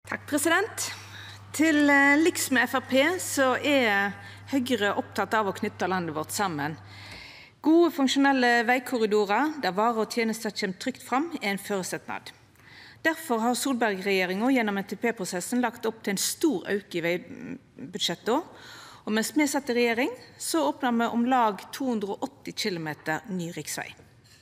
Takk, president. Til liks med Frp så Høgre opptatt av å knytta landet vårt saman. Gode, funksjonelle vegkorridorar der varer og tenester kjem trygt fram, ein føresetnad. Derfor har Solberg-regjeringa gjennom NTP-prosessen lagt opp til ein stor auke i vegbudsjetta, og mens me satt i regjering, så opna me om lag 280 km ny riksveg.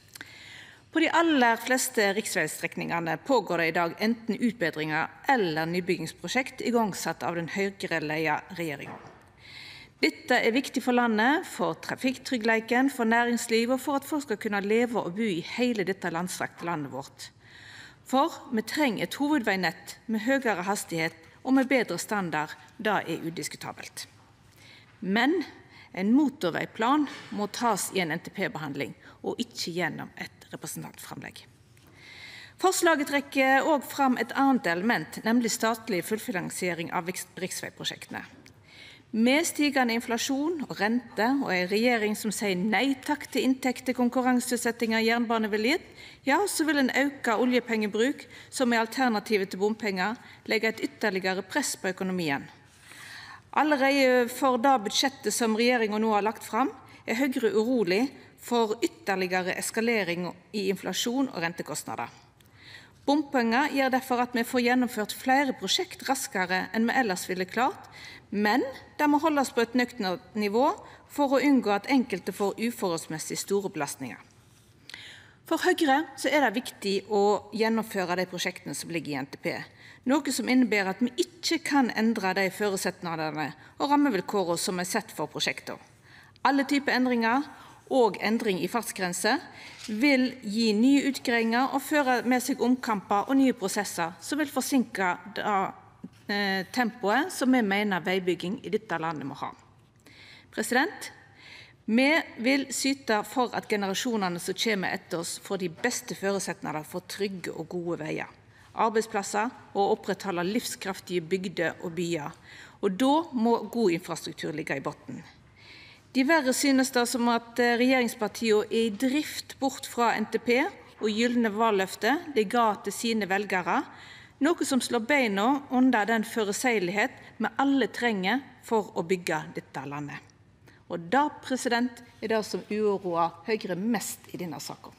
På de aller fleste riksvegstrekningane pågår det i dag enten utbetringar eller nybyggingsprosjekt igangsett av den Høgre-leia regjeringa. Dette viktig for landet, for trafikktryggleiken, for næringsliv og for at folk skal kunna leva og bu i heile dette landstrakte landet vårt. For me treng eit hovudvegnett med høgare hastigheit og med betre standard, det udiskutabelt. Men ein motorvegplan må tas i en NTP-behandling, og ikkje gjennom eit representantframlegg. Forslaget trekker òg fram eit anna element, nemleg statleg fullfinansiering av riksvegprosjekta. Med stigande inflasjon og rente og ei regjering som seier nei takk til inntekter konkurranseutsetting av jernbane vil gje, så vil ein auka oljepengebruk som alternativet til bompengar leggja eit ytterlegare press på økonomien. Allereie for det budsjettet som regjeringa no har lagt fram, Høgre urolig for ytterlegare eskalering i inflasjon og rentekostnader. Bompengar gjer derfor at me får gjennomført fleire prosjekt raskare enn me ellers ville klart, men det må haldast på eit nøkternt nivå for å unngå at enkelte får uforholdsmessig store belastningar. For Høgre så det viktig å gjennomføra dei prosjekta som ligg i NTP, noko som inneber at me ikkje kan endra dei føresetnadene og rammevilkåra som sett for prosjekta. Alle typar endringar og endring i fartsgrense vil gje nye utgreiingar og føra med seg omkampar og nye prosessar som vil forsinka det tempoet som me meiner vegbygging i dette landet må ha. Me vil syta for at generasjonane som kjem etter oss får dei beste føresetnadene for trygge og gode vegar, arbeidsplassar og oppretthalda livskraftige bygder og byar, og då må god infrastruktur liggja i botnen. Diverre synest det som at regjeringspartia i drift bort frå NTP og gylne valløfte dei gav til sine veljarar, noko som slår beina under den føreseielegheit me alle treng for å byggja dette landet. Og det, det som uroar Høgre mest i denne saka.